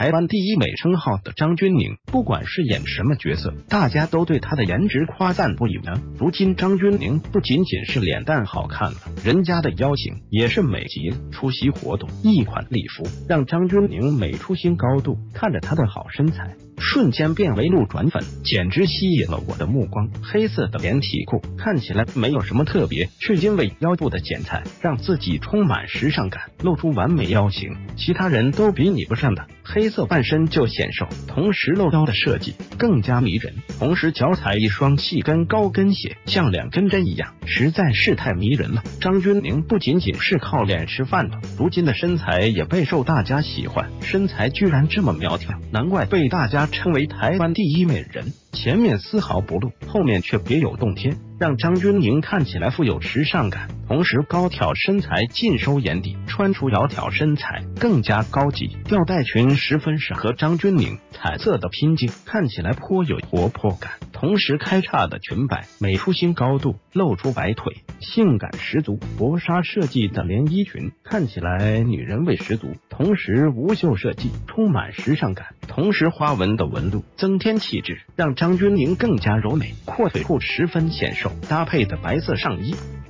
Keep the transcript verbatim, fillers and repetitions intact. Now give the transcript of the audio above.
台湾第一美称号的张钧甯，不管是演什么角色，大家都对她的颜值夸赞不已呢。如今张钧甯不仅仅是脸蛋好看了，人家的腰型也是美极了。出席活动，一款礼服让张钧甯美出新高度，看着她的好身材，瞬间变为路转粉，简直吸引了我的目光。黑色的连体裤看起来没有什么特别，却因为腰部的剪裁让自己充满时尚感，露出完美腰型，其他人都比拟不上的。黑色半身就显瘦，同时露腰的设计更加迷人，同时脚踩一双细跟高跟鞋，像两根针一样，实在是太迷人了。张钧甯不仅仅是靠脸吃饭的，如今的身材也备受大家喜欢，身材居然这么苗条，难怪被大家称为台湾第一美人。前面丝毫不露，后面却别有洞天，让张钧甯看起来富有时尚感，同时高挑身材尽收眼底，穿出窈窕身材更加高级。吊带裙十分适合张钧甯，彩色的拼接看起来颇有活泼感，同时开叉的裙摆美出新高度，露出白腿，性感十足。薄纱设计的连衣裙看起来女人味十足，同时无袖设计充满时尚感，同时花纹的纹路增添气质，让张钧甯更加柔美。阔腿裤十分显瘦，搭配的白色上衣